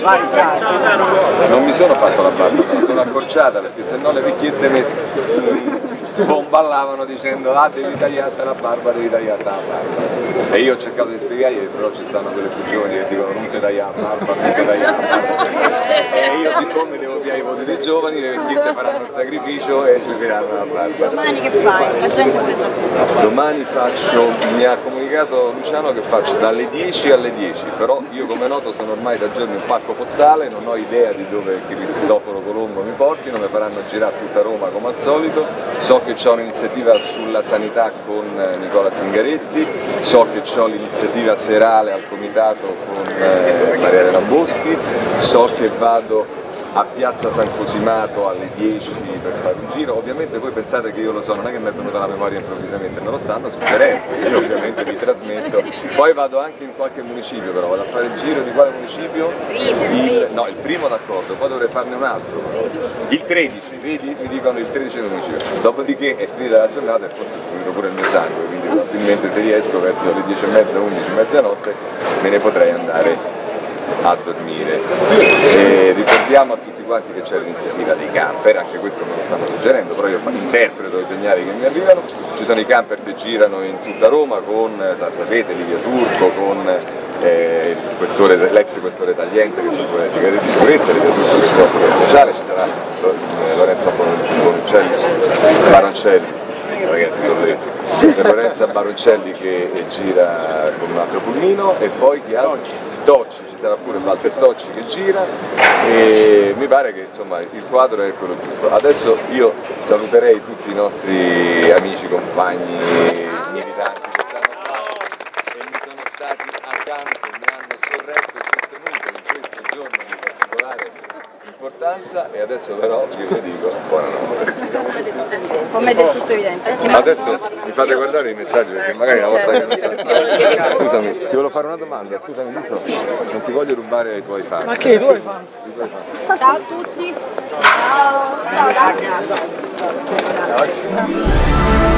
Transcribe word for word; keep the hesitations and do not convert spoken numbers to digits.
Non mi sono fatto la barba, me la sono accorciata perché sennò le vecchiette mi sbomballavano dicendo ah devi tagliarti la barba, devi tagliarti la barba. E io ho cercato di spiegargli, però ci stanno quelle più giovani che dicono non ti tagliare la barba, non ti tagliare la barba. E io siccome devo piare i voti dei giovani, le vecchiette faranno il sacrificio e si tireranno la barba. Domani che fai? La gente ti sta. Domani faccio, mi ha comunicato Luciano che faccio dalle dieci alle dieci, però io come noto sono ormai da giorni un pacco postale, non ho idea di dove Cristoforo Colombo mi portino, mi faranno girare tutta Roma come al solito, so che c'è un'iniziativa sulla sanità con Nicola Zingaretti, so che c'ho l'iniziativa serale al comitato con eh, Maria Lamboschi, so che vado a Piazza San Cosimato alle dieci per fare un giro. Ovviamente voi pensate che io lo so, non è che mi è venuta la memoria improvvisamente, me lo stanno suggerendo, io ovviamente vi trasmetto. Poi vado anche in qualche municipio, però vado a fare il giro di quale municipio? Il, no, il primo d'accordo, poi dovrei farne un altro. Il tredici, vedi? Mi dicono il tredici del municipio. Dopodiché è finita la giornata e forse è finito pure il mio sangue, quindi probabilmente se riesco verso le dieci e mezza, undici, mezzanotte me ne potrei andare a dormire. E ricordiamo a tutti quanti che c'è l'iniziativa dei camper, anche questo me lo stanno suggerendo, però io interpreto i segnali che mi arrivano. Ci sono i camper che girano in tutta Roma con, sapete, Livia Turco, con eh, l'ex questore Tagliente che si occupa delle segreterie di sicurezza, Livia Turco che si occupa del sociale, ci sarà Lorenzo Bonuccelli, Baroncelli, ragazzi sono lì, Lorenza Baroncelli che gira con un altro pulmino e poi chi altro? Tocci, ci sarà pure Walter Tocci che gira e mi pare che insomma il quadro è quello giusto. Adesso io saluterei tutti i nostri amici, compagni, militanti che stanno qua e mi sono stati accanto, mi hanno sorretto e sostenuto in questo giorno di particolare importanza e adesso però io vi dico buonanotte. Come del tutto evidente. Adesso mi fate guardare i messaggi perché magari una volta che non so. Scusami, ti volevo fare una domanda, scusami Lucio, non ti voglio rubare i tuoi fan. Ma che i tuoi fan? Ciao a tutti. Ciao. Ciao. Ciao.